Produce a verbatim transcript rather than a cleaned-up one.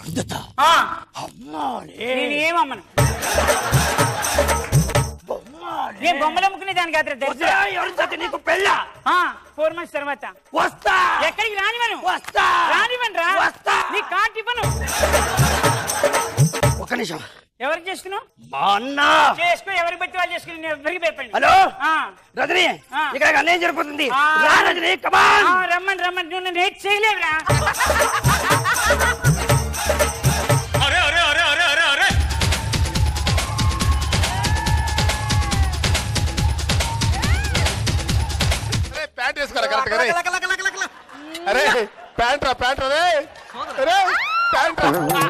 అందుతా నేను ఏమమ్మను నేను బొమ్మలు అమ్ముకునే దానికి కాదు తెలుసు ఎవరి నీకు పెళ్ళ ఫోర్ మంత్స్ తర్వాత వస్తా ఎక్కడికి రానివను వస్తా రానివను రా వస్తా నీ కార్డు ఇవ్వను ఒక నిమిషం ఎవరికి చేసుకున్నావు మా అన్న చేసుకో ఎవరికి బట్టి వాళ్ళు చేసుకుని నేను ఎవరికి భయపడి హలో రజనీ ఇక్కడ అన్నేం జరిపోతుంది రా రజనీ కమాన్ రమ్మని రమ్మని నువ్వు నన్ను ఏం చేయలేవురా అరే అరే అరే అరే అరే అరే ప్యాంట్ వేసుకోరా కరెక్ట్ అరే అరే ప్యాంట్ రా ప్యాంట్ రా రే అరే ప్యాంట్ రా